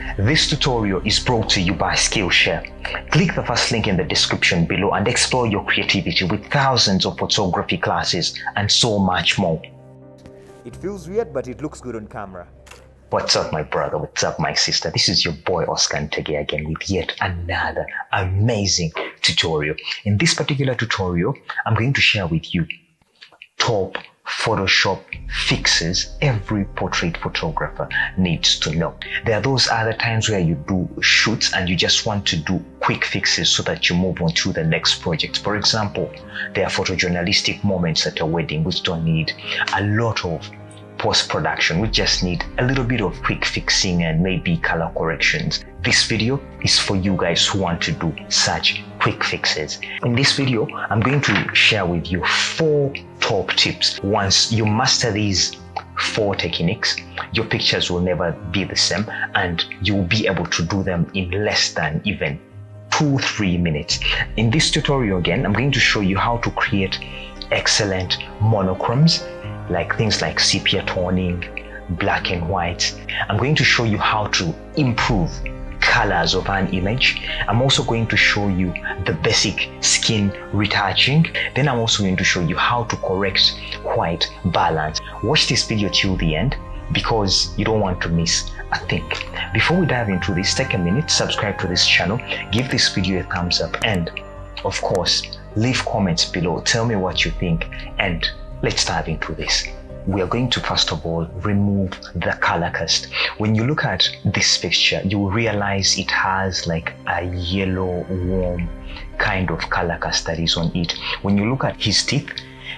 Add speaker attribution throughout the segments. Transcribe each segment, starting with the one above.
Speaker 1: This tutorial is brought to you by Skillshare. Click the first link in the description below and explore your creativity with thousands of photography classes and so much more.
Speaker 2: It feels weird, but it looks good on camera.
Speaker 1: What's up, my brother? What's up, my sister? This is your boy Ntege again with yet another amazing tutorial. In this particular tutorial, I'm going to share with you top Photoshop fixes every portrait photographer needs to know. There are those other times where you do shoots and you just want to do quick fixes so that you move on to the next project. For example, there are photojournalistic moments at a wedding which don't need a lot of post-production. We just need a little bit of quick fixing and maybe color corrections. This video is for you guys who want to do such quick fixes. In this video, I'm going to share with you 4 top tips. Once you master these 4 techniques, your pictures will never be the same and you will be able to do them in less than even 2-3 minutes. In this tutorial again, I'm going to show you how to create excellent monochromes, like things like sepia toning, black and white. I'm going to show you how to improve colors of an image. I'm also going to show you the basic skin retouching. Then I'm also going to show you how to correct white balance. Watch this video till the end because you don't want to miss a thing. Before we dive into this, take a minute, subscribe to this channel, give this video a thumbs up, and of course, leave comments below. Tell me what you think, and let's dive into this. We are going to first of all remove the color cast. When you look at this picture, you will realize it has like a yellow warm kind of color cast that is on it. When you look at his teeth,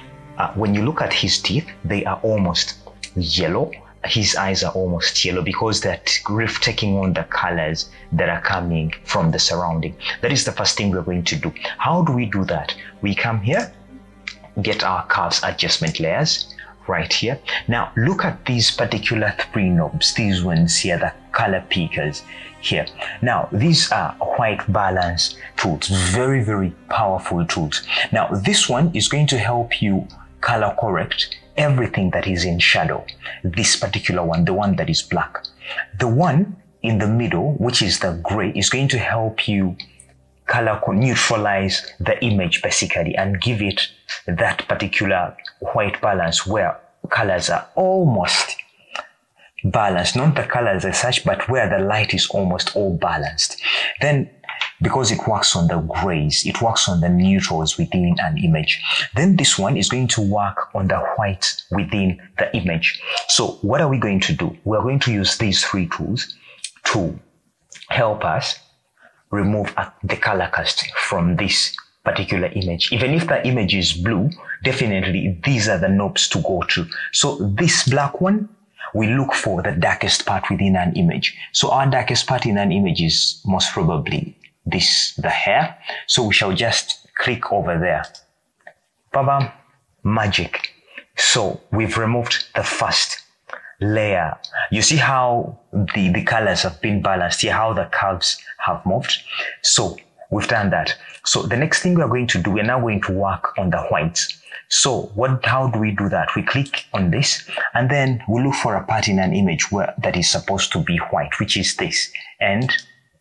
Speaker 1: they are almost yellow. His eyes are almost yellow because they're taking on the colors that are coming from the surrounding. That is the first thing we're going to do. How do we do that? We come here, get our curves adjustment layers right here. Now look at these particular 3 knobs, these ones here, the color pickers here. Now these are white balance tools, very, very powerful tools. Now this one is going to help you color correct everything that is in shadow. This particular one, the one that is black. The one in the middle, which is the gray, is going to help you color neutralize the image basically and give it that particular white balance where colors are almost balanced, not the colors as such, but where the light is almost all balanced. Then because it works on the grays, it works on the neutrals within an image. Then this one is going to work on the white within the image. So what are we going to do? We're going to use these 3 tools to help us remove the color cast from this particular image. Even if the image is blue, definitely these are the knobs to go to. So this black one, we look for the darkest part within an image. So our darkest part in an image is most probably this, the hair. So we shall just click over there. Bam, magic. So we've removed the first layer. You see how the colors have been balanced here, how the curves have moved. So we've done that. So the next thing we are going to do, we're now going to work on the whites. So how do we do that? We click on this and then we look for a part in an image where that is supposed to be white, which is this. And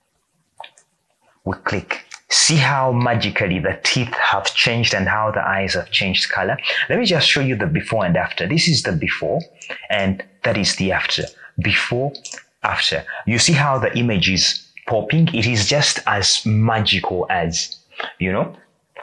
Speaker 1: we click. See how magically the teeth have changed and how the eyes have changed color. Let me just show you the before and after. This is the before and that is the after. Before, after. You see how the image is popping? It is just as magical as, you know.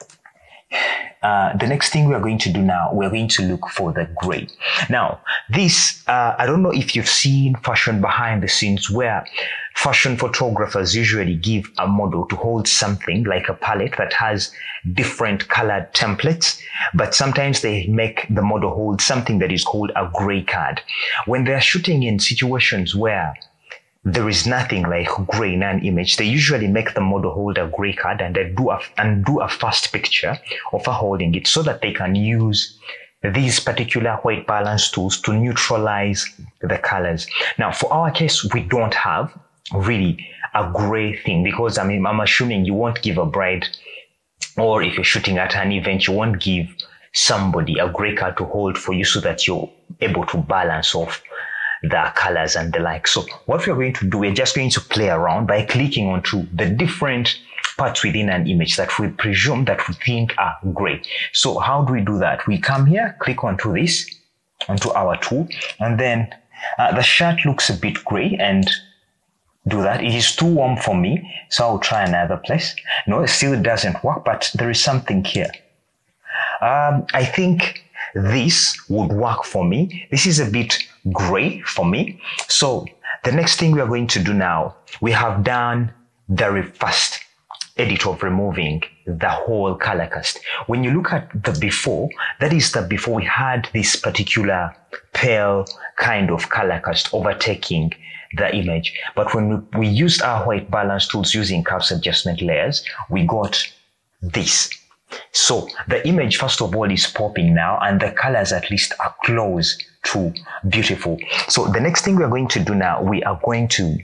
Speaker 1: The next thing we are going to do now, we're going to look for the gray. Now, this, I don't know if you've seen fashion behind the scenes where fashion photographers usually give a model to hold something like a palette that has different colored templates, but sometimes they make the model hold something that is called a gray card. When they're shooting in situations where there is nothing like gray in an image, they usually make the model hold a gray card and they do a fast picture of her holding it so that they can use these particular white balance tools to neutralize the colors. Now, for our case, we don't have really a gray thing because I'm assuming you won't give a bride, or if you're shooting at an event, you won't give somebody a gray card to hold for you so that you're able to balance off the colors and the like. So what we're going to do, we're just going to play around by clicking onto the different parts within an image that we presume that we think are gray. So how do we do that? We come here, click onto this, onto our tool, and then the shirt looks a bit gray, and do that. It is too warm for me, so I'll try another place. No, it still doesn't work, but there is something here. I think this would work for me. This is a bit gray for me. So the next thing we are going to do now, we have done the first edit of removing the whole color cast. When you look at the before, that is the before we had this particular pale kind of color cast overtaking the image. But when we used our white balance tools using curves adjustment layers, we got this. So the image, first of all, is popping now, and the colors at least are close to beautiful. So the next thing we are going to do now, we are going to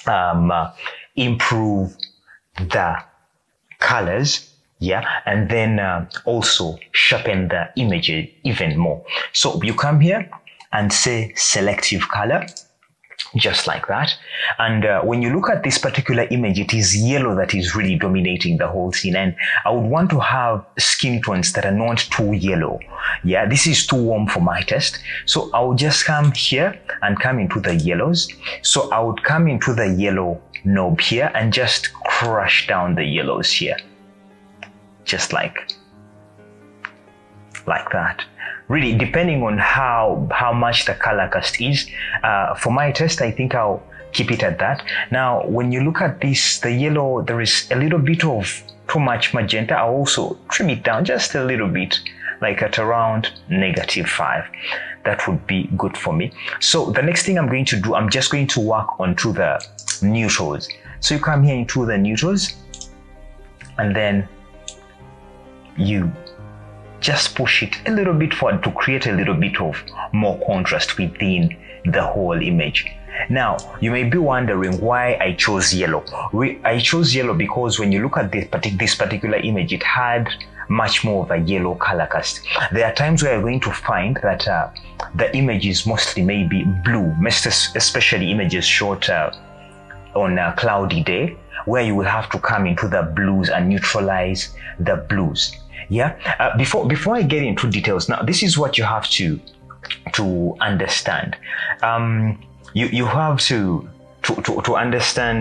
Speaker 1: improve the colors, and then also sharpen the image even more. So you come here and say selective color, just like that. And when you look at this particular image, it is yellow that is really dominating the whole scene, and I would want to have skin tones that are not too yellow. This is too warm for my taste, so I will just come here and come into the yellows. So I would come into the yellow knob here and just crush down the yellows here, just like that. Really, depending on how much the color cast is, for my taste, I think I'll keep it at that. Now, when you look at this, the yellow, there is a little bit of too much magenta. I'll also trim it down just a little bit, like at around -5. That would be good for me. So the next thing I'm going to do, I'm just going to work onto the neutrals. So you come here into the neutrals, and then you just push it a little bit forward to create a little bit of more contrast within the whole image. Now, you may be wondering why I chose yellow. I chose yellow because when you look at this particular image, it had much more of a yellow color cast. There are times where you're going to find that the image is mostly maybe blue, especially images shot on a cloudy day, where you will have to come into the blues and neutralize the blues. Before I get into details, now this is what you have to understand. You have to understand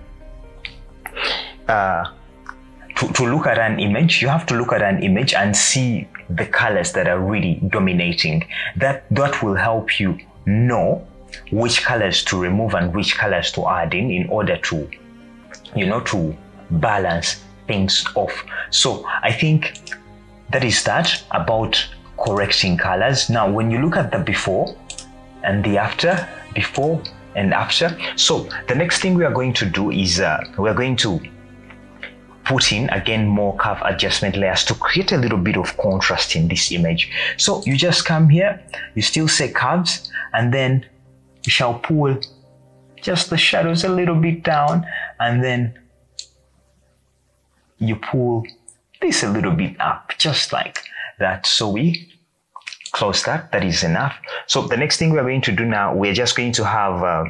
Speaker 1: to look at an image. You have to look at an image and see the colors that are really dominating. That will help you know which colors to remove and which colors to add in order to, to balance things off. So I think that is that about correcting colors. Now, when you look at the before and the after, before and after, so the next thing we are going to do is we're going to put in again more curve adjustment layers to create a little bit of contrast in this image. So you just come here, you still say curves, and then you shall pull just the shadows a little bit down, and then you pull this a little bit up, just like that. So we close that. That is enough. So the next thing we're going to do now, we're just going to have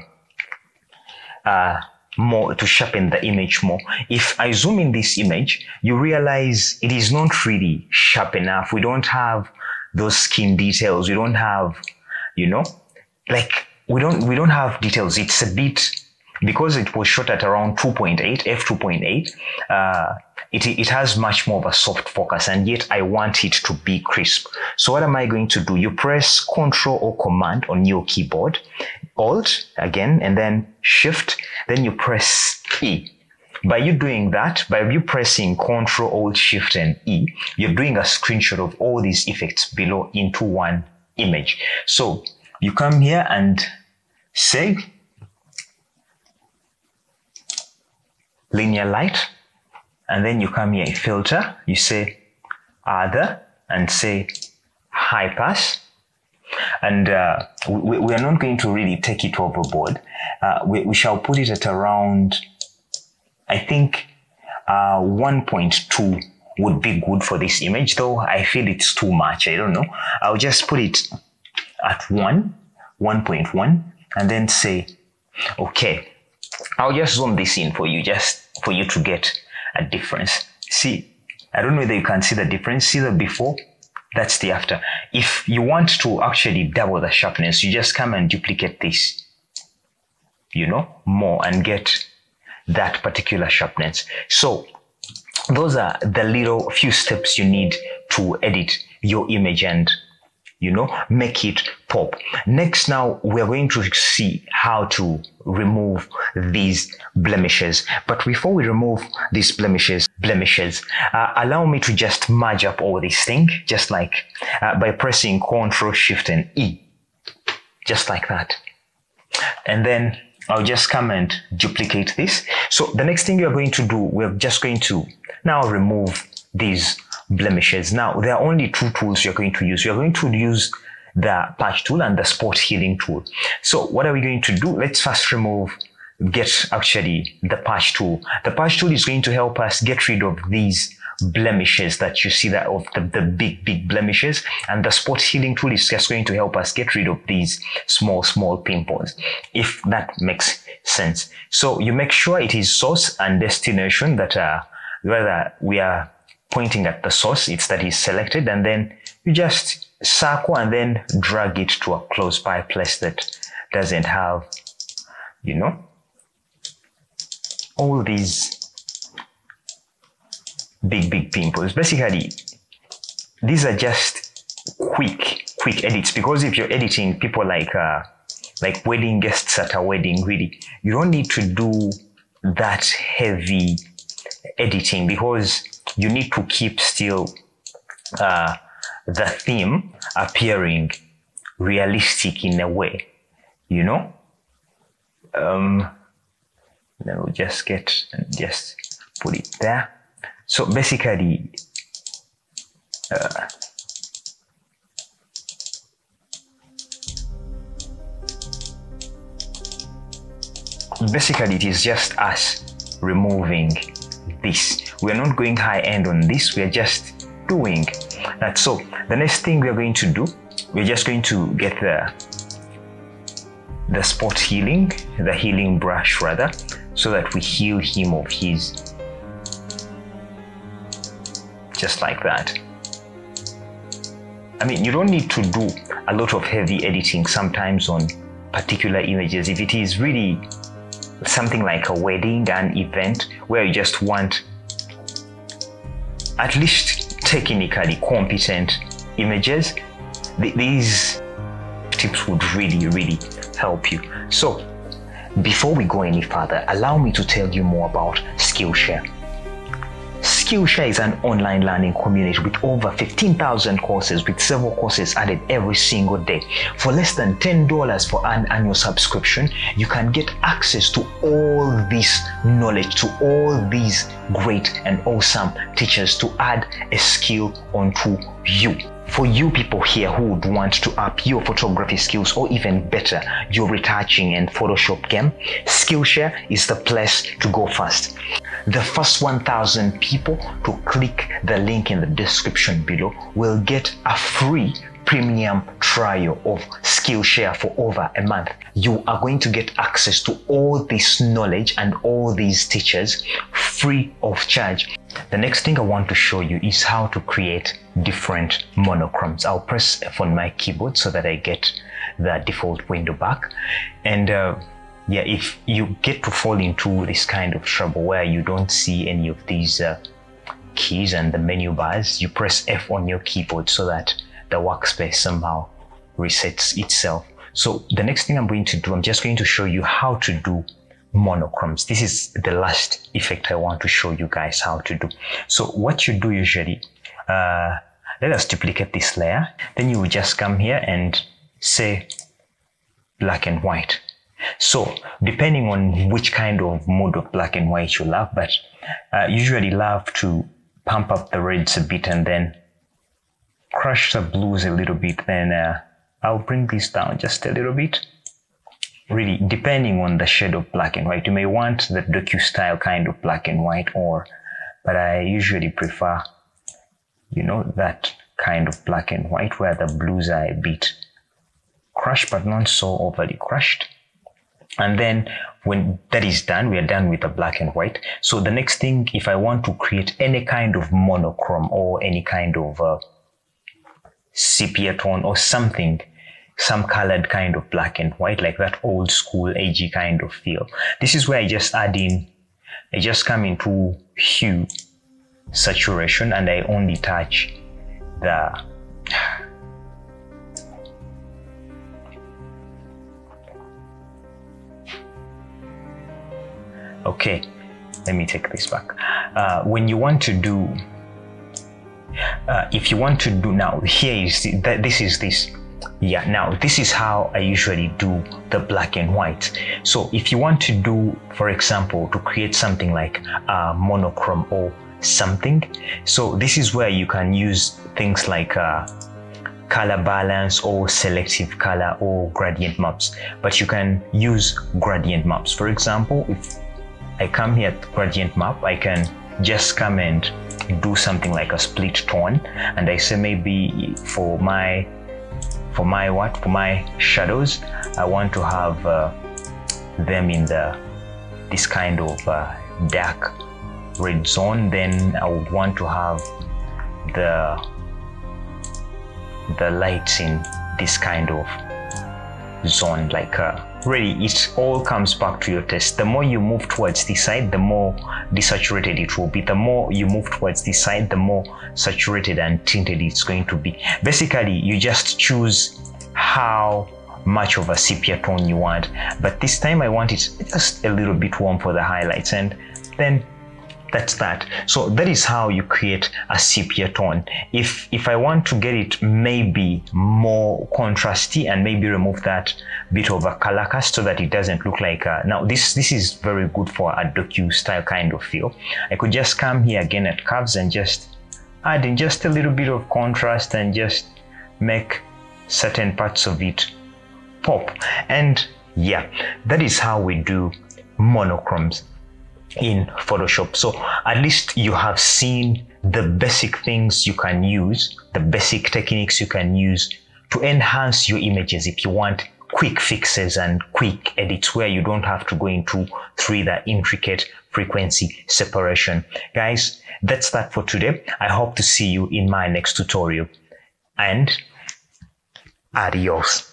Speaker 1: more to sharpen the image more. If I zoom in this image, you realize it is not really sharp enough. We don't have those skin details. We don't have, we don't have details. It's a bit, because it was shot at around 2.8, f2.8, it has much more of a soft focus, and yet I want it to be crisp. So what am I going to do? You press Ctrl or Command on your keyboard, Alt again, and then Shift, then you press E. By you doing that, by you pressing Ctrl, Alt, Shift, and E, you're doing a screenshot of all these effects below into one image. So you come here and say linear light, and then you come here, filter, you say other, and say high pass. And we are not going to really take it overboard. We shall put it at around, I think 1.2 would be good for this image, though I feel it's too much. I don't know. I'll just put it at 1.1, and then say, okay, I'll just zoom this in for you, just for you to get a difference. See, I don't know whether you can see the difference. See the before? That's the after. If you want to actually double the sharpness, you just come and duplicate this, you know, more, and get that particular sharpness. So those are the little few steps you need to edit your image and, you know, make it pop. Next, now we're going to see how to remove these blemishes. But before we remove these blemishes, allow me to just merge up all these things, just like by pressing Ctrl, Shift, and E, just like that. And then I'll just come and duplicate this. So the next thing we're going to do, we're just going to now remove these blemishes. Now, there are only two tools you're going to use. You're going to use the patch tool and the spot healing tool. So what are we going to do? Let's first get actually the patch tool. The patch tool is going to help us get rid of these blemishes that you see, that of the big blemishes, and the spot healing tool is just going to help us get rid of these small pimples, if that makes sense. So you make sure it is source and destination, that whether we are pointing at the source, it's that is selected, and then you just circle and then drag it to a close by place that doesn't have, you know, all these big pimples. Basically, these are just quick edits, because if you're editing people like wedding guests at a wedding, really, you don't need to do that heavy editing, because you need to keep still the theme appearing realistic in a way, you know. Then we'll just get and just put it there. So basically, it is just us removing this. We are not going high end on this. We are just doing that. So the next thing we are going to do, we're just going to get the spot healing, the healing brush rather, so that we heal him of his, just like that. I mean, you don't need to do a lot of heavy editing sometimes on particular images. If it is really something like a wedding, an event where you just want at least technically competent images, these tips would really help you. So before we go any further, allow me to tell you more about Skillshare. Skillshare is an online learning community with over 15,000 courses, with several courses added every single day. For less than $10 for an annual subscription, you can get access to all this knowledge, to all these great and awesome teachers to add a skill onto you. For you people here who would want to up your photography skills, or even better, your retouching and Photoshop game, Skillshare is the place to go first. The first 1,000 people to click the link in the description below will get a free premium trial of Skillshare for over a month. You are going to get access to all this knowledge and all these teachers free of charge. The next thing I want to show you is how to create different monochromes. I'll press F on my keyboard so that I get the default window back. And yeah, if you get to fall into this kind of trouble where you don't see any of these keys and the menu bars, you press F on your keyboard so that the workspace somehow resets itself. So the next thing I'm going to do, I'm just going to show you how to do monochromes. This is the last effect I want to show you guys how to do. So what you do usually, let us duplicate this layer. Then you will just come here and say black and white. So depending on which kind of mode of black and white you love, but usually love to pump up the reds a bit and then crush the blues a little bit. Then I'll bring this down just a little bit. Really, depending on the shade of black and white, you may want the docu style kind of black and white, but I usually prefer, you know, that kind of black and white where the blues are a bit crushed but not so overly crushed. And then when that is done, we are done with the black and white. So the next thing, if I want to create any kind of monochrome or any kind of sepia tone or something, some colored kind of black and white, like that old school edgy kind of feel, this is where I just add in, I just come into hue, saturation, and I only touch the okay, let me take this back. When you want to do, if you want to do, now here is this. Yeah, now this is how I usually do the black and white. So if you want to do, for example, to create something like a monochrome or something, so this is where you can use things like color balance or selective color or gradient maps, but you can use gradient maps. For example, if I come here at gradient map, I can just come and do something like a split tone, and I say maybe for my shadows, I want to have them in this kind of dark red zone. Then I would want to have the lights in this kind of zone, like really it all comes back to your taste. The more you move towards this side, the more desaturated it will be. The more you move towards this side, the more saturated and tinted it's going to be. Basically, you just choose how much of a sepia tone you want, but this time I want it just a little bit warm for the highlights, and then that's that. So that is how you create a sepia tone. If I want to get it maybe more contrasty and maybe remove that bit of a color cast so that it doesn't look like now this is very good for a docu style kind of feel. I could just come here again at curves and just add in just a little bit of contrast and just make certain parts of it pop. And yeah, that is how we do monochromes in Photoshop. So at least you have seen the basic things you can use, the basic techniques you can use to enhance your images if you want quick fixes and quick edits where you don't have to go into through the intricate frequency separation. Guys, that's that for today. I hope to see you in my next tutorial, and adios.